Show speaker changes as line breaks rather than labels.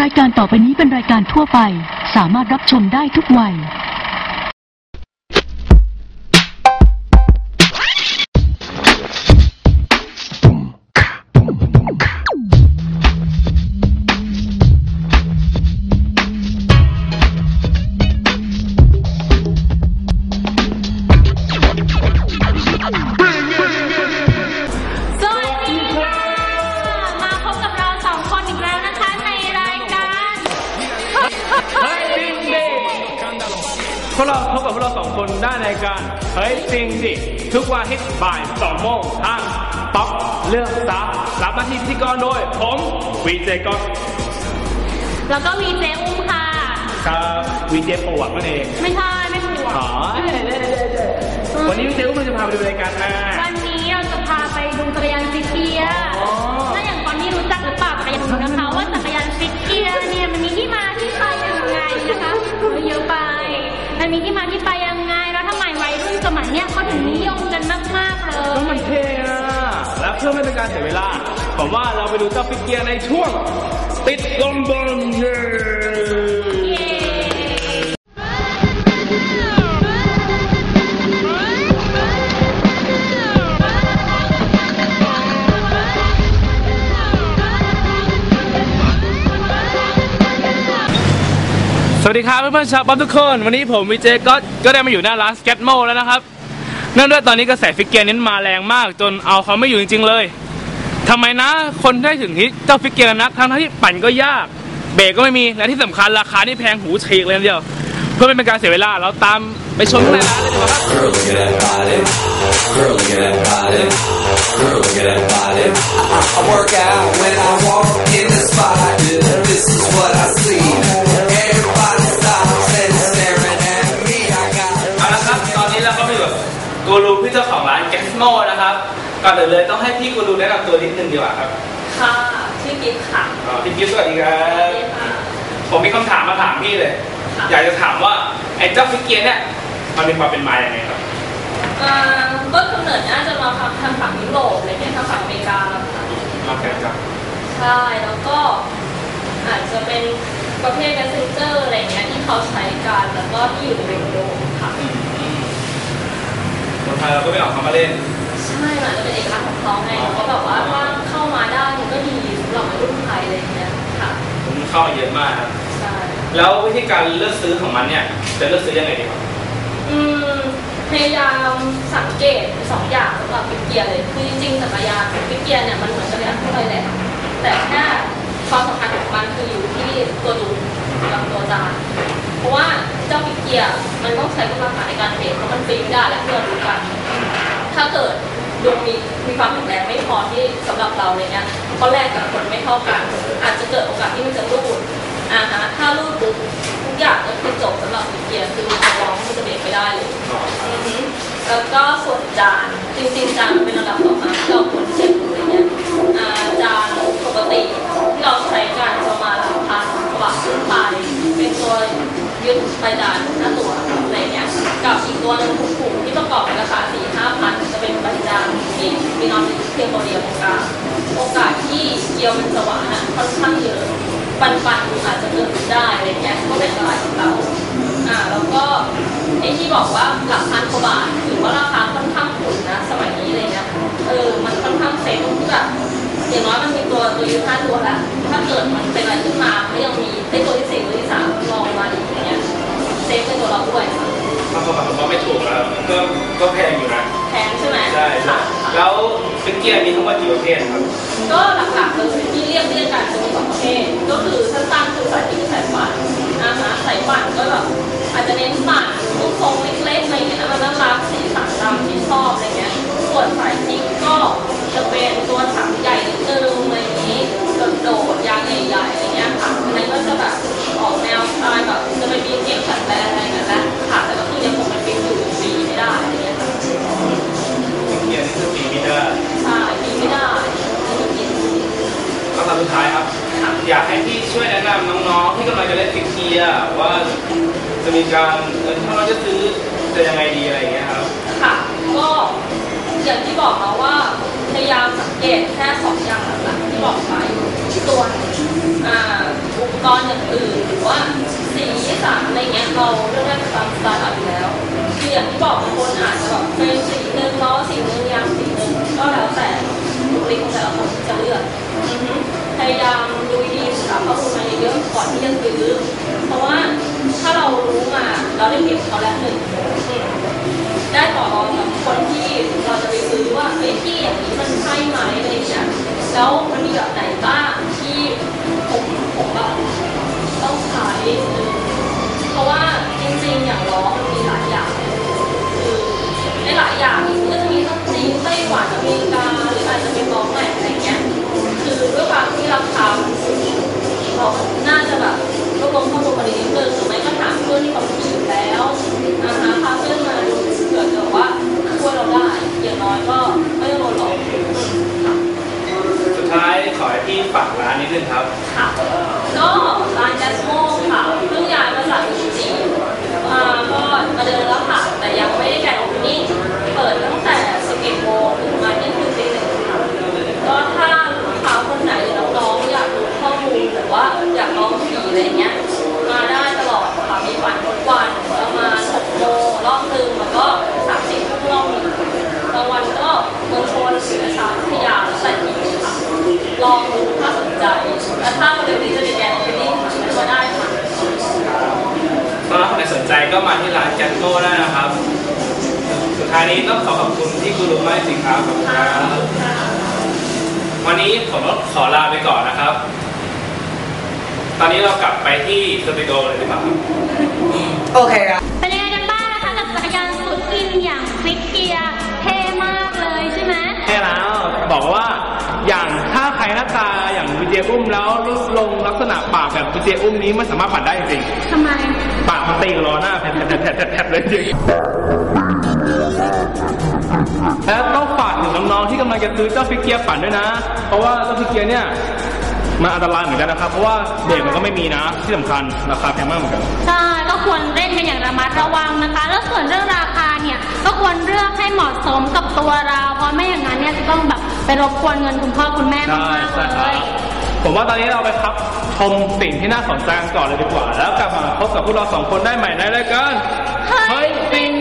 รายการต่อไปนี้เป็นรายการทั่วไปสามารถรับชมได้ทุกวัย
พวกเราพบกับพวกเรา2 คนได้ในการเฮ้ยจริงดิทุกวันอาทิตย์บ่าย 2 โมงทางต๊อกเลือกซับรับหน้าที่พิธีกรโดยผมวีเจก๊อต
แล้วก็วีเจอุ้มค่ะ
ครับวีเจปวดนั่นเอง
ไม่ใช่ไม่ปวด
วันนี้วีเจอุ้มเราจะพาไปดูรายการ
วันนี้เราจะพาไปดูจักรยานฟิกเกียร์ถ้าอย่างตอนนี้รู้จักหรือเปล่าจักรยานนะคะว่าจักรยานฟิกเกียร์เนี่ยมันมีที่มาที่ไปยังไงนะคะเยอะไปมันมีที่มาที่ไปยังไงแล้วทำไมวัยรุ่นสมัยเนี้ยเขาถึงนิยมกันมากๆเลย
ก็มันเท่นะแล้วเพื่อไม่เป็นการเสียเวลาผมว่าเราไปดูเจ้าฟิกเกียร์ในช่วงติดลมบอลเย่สวัสดีครับเพื่อนๆชาวป๊อปทุกคนวันนี้ผมวีเจก็ได้มาอยู่หน้าร้านสเก็ตโมแล้วนะครับเนื่องด้วยตอนนี้กระแสฟิกเกียร์นี้มาแรงมากจนเอาเขาไม่อยู่จริงๆเลยทำไมนะคนได้ถึงที่เจ้าฟิกเกียร์นักทั้งที่ปั่นก็ยากเบรกก็ไม่มีและที่สำคัญราคานี่แพงหูฉีกเลยทีเดียวเพื่อไม่เป็นการเสียเวลาเราตามไปชมในร้านเลยดีกว่าครับกูรูพี่เจ้าของร้านแกสโมนะครับก่อนอื่นเลยต้องให้พี่กูรูแนะนำตัวนิดนึงดีกว่าครับ
ค่ะชื่อกิฟต์ค่ะ
พี่กิฟต์สวัสดีครับผมมีคำถามมาถามพี่เลยอยากจะถามว่าไอ้เจ้าฟิกเกียร์เนี่ยมันมีความเป็นมาอย่างไรครับ
ต้นกำเนิดน่าจะมาทางฝั่งยุโรปอะไรเงี้ยทางฝั่งอเมริกาแล้วค่ะใช่แล้วก็อาจจะเป็นประเภทแมสเซนเจอร์อะไรเงี้ยที่เขาใช้กันแล้วก็ที่อยู่ในเรดิโอค่ะ
คนไทยเราก็ไม่ออกมาเล่น
ใช่มันจะเป็นเอกลักษณ์ของเขาไงเขาแบบว่าถ้าเข้ามาได้มันก็ดีสำหรับวัยรุ่นไทยอะไรเงี้ยค่ะ
ผมเข้ามาเยอะมากครับ
ใช่
แล้ววิธีการเลือกซื้อของมันเนี่ยจะเลือกซื้อยังไงดีครับ
พยายามสังเกต2 อย่างสำหรับฟิกเกียร์เลยคือจริงๆจักรยานฟิกเกียร์เนี่ยมันเหมือนจักรยานทั่วไปแหละแต่แค่ความสำคัญของมันคืออยู่ที่ตัวดูกับตัวจานเพราะว่าเจ้าฟิกเกียร์มันต้องใช้กำลังในการเบรกเพราะมันฟรีไม่ได้และเพื่อรู้กันถ้าเกิดดวงมีความแข็งแรงไม่พอที่สำหรับเราอะไรเงี้ยข้อแรกกับผลไม่เท่ากันอาจจะเกิดโอกาสที่มันจะรูดถ้ารูดปุ๊บทุกอย่างก็คือจบสำหรับฟิกเกียร์คือมันจะร้องมันจะเบรกไม่ได้เลยแล้วก็ส่วนจานจริงๆจานเป็นระดับต่อมาที่เราควรเช็คอะไรเงี้ยจานปกติที่เราใช้กันประมาณ1,000 กว่าบาทขึ้นไปเป็นตัวยึดปลายจานหน้าตัวอะไรเงี้ยกับอีกตัวนึงถูกๆที่ประกอบราคา 4-5 พันจะเป็นปลายจานที่มีนอนเพียงตัวเดียวโอกาสที่เกียวเป็นสว่างค่อนข้างเยอะปันอาจจะเกิดได้อะไรเงี้ยก็เป็นตลาดของเราแล้วก็ไอ้ที่บอกว่าหลัก1,000 กว่าบาทถือว่าราคาค่อนข้างถูกนะสมัยนี้อะไรเงี้ยมันค่อนข้างเซฟตรงที่แบบอย่างน้อยมันมีตัวยืด5 ตัวแล้วถ้าเกิดมันเป็นอะไรขึ้นมาก็ยังมีได้ตัวที่4ตัวที่3รองมาอีกอย่างเงี้ยเซฟเป็นตัวเราด้วย
บางคนบอกว่าไม่ถูกแล้วก็แพงอยู่นะ
แพงใช่ไหม
ใช่แล้วฟิกเกียร์มีทั้งหมดกี่ประเภทครับ
ก็หลักๆเลยที่เรียกกันจะมี2 ประเภทก็คือสั้นๆคือสายทิ้งสายปั่นสายปั่นก็แบบอาจจะเน้นปั่นลูกทรงเล็กๆอะไรเงี้ยมันน่ารักสีสันตามที่ชอบอะไรเงี้ยส่วนสายทิ้งก็จะเป็นตัวถังใหญ่นิดนึงอะไรอย่างนี้โดดยางใหญ่ๆอะไรเงี้ยค่ะอันนั้นก็จะแบบออกแนวสไตล์แบบจะไปมีเก็บขัดแบอะไรอย่างเงี้ยนะค่ะแต่ก็คือยังคงเป็นฟิกอยู่ปีไม่ได้อะไรเงี้ยค่ะ
ฟิกเกียร์นี่คือปีไม่ได้
ใช่ปีไม่ได้
คำถามสุดท้ายครับอยากให้พี่ช่วยแนะนำน้องๆที่กำลังจะเล่นฟิกเกียร์ว่าจะมีการถ้าเราจะซื้อจะยังไงดีอะไรอย่างเงี้ยครับ
ค่ะก็อย่างที่บอกนะว่าพยายามสังเกตแค่2 อย่างหลักๆที่บอกไปตัวอุปปกรณ์อย่างอื่นหรือว่าสีสันอะไรเงี้ยเราเลือกได้ตามสไตล์เราอยู่แล้วคืออย่างที่บอกบางคนอาจจะแบบเป็นสีหนึ่งล้อสีหนึ่งยางสีหนึ่งก็แล้วแต่บุคลิกของแต่ละคนจะเลือกพยายามดูดีศึกษาข้อมูลมาเยอะๆก่อนที่จะซื้อเพราะว่าถ้าเรารู้มาเราได้เห็นเขาแล้วหนึ่งได้ต่อรองกับคนที่เราจะไปซื้อว่าเฮ้ยที่อย่างนี้มันใช่ไหมอะไรอย่างเงี้ยแล้วมันมีแบบไหนบ้างที่ผมแบบต้องใช้เพราะว่าจริงๆอย่างล้อมันมีหลายอย่างคือในหลายอย่างมันก็จะมีทั้งจีนไต้หวันอเมริกาหรืออาจจะเป็นล้อแม็กอะไรเงี้ยคือด้วยความที่ราคาสูงเราน่าจะแบบรวบรวมข้อมูลมานิดนึงหรือไม่ก็ถามเพื่อนที่เขาขี่อยู่แล้วพาเพื่อนมาดูเผื่อจะว่าช่วยเราได้อย่างน้อยก็ไม่ต้องโดนหลอก
สุดท้ายขอให้พี่ฝากร้านนิดนึงครับ
ค่ะก็ร้านแจสโม่ค่ะเพิ่งย้ายมาจากจีนก็มาเดินแล้วค่ะแต่ยังไม่ได้แกะโอเพนนิ่งเปิดตั้งแต่ 11 โมงถึงมาเที่ยงคืนตี 1ค่ะก็ถ้าลูกค้าคนไหนหรือน้องๆอยากรู้ข้อมูลหรือว่าอยากลองขี่อะไรเงี้ยมาได้ตลอดค่ะมีปั่นทุกวันประมาณ 6 โมงรอบนึงแล้วก็30 ทุ่มรอบนึงบางวันก็เมืองชนศรีราชาพัทยาแล้วแต่ที่ค่ะลองดูถ้าสนใจและถ้าวันนี้จะได้แกะโอเพนนิ่งมาได้ค่ะ
ถ้าใครสนใจก็มาที่ร้านแจ็คโก้ได้นะครับสุดท้ายนี้ต้องขอบคุณที่กูรูมากจริงครับขอบคุณครับวันนี้ผมต้องขอลาไปก่อนนะครับ ตอนนี้เรากลับไปที่สตูดิโอเลยดีกว่า
โอเคครับ
เป็นยังไงกันบ้างนะคะกับจักรยานสุดอินอย่างฟิกเกียร์เท่มากเลยใช่ไหม
ใช่แล้วบอกว่าอย่างถ้าใครหน้าตาอย่างวิเจอุ้มแล้วรูปลงลักษณะปากแบบวิเจอุ้มนี้ไม่สามารถปั่นได้จริง
ทำไม
ปากมันตีกับล้อหน้าแผลเลยจริงและต้องฝากถึงน้องๆที่กำลังจะซื้อเจ้าฟิกเกียร์ปั่นด้วยนะเพราะว่าเจ้าฟิกเกียร์เนี่ยมันอันตรายเหมือนกันนะครับเพราะว่าเบรกมันก็ไม่มีนะที่สำคัญราคาแพงมากเหมือนกัน
ใช่ก็ควรเล่นกันอย่างระมัดระวังนะคะแล้วส่วนเรื่องราคาเนี่ยก็ควรเลือกให้เหมาะสมกับตัวเราเพราะไม่อย่างนั้นเนี่ยจะต้องแบบไปรบกวนเงินคุณพ่อคุณแม่มากๆเลย
ผมว่าตอนนี้เราไปพักชมสิ่งที่น่าสนใจกันก่อนเลยดีกว่าแล้วกลับมาพบกับพวกเรา2 คนได้ใหม่ในรายการเฮ้ยปิง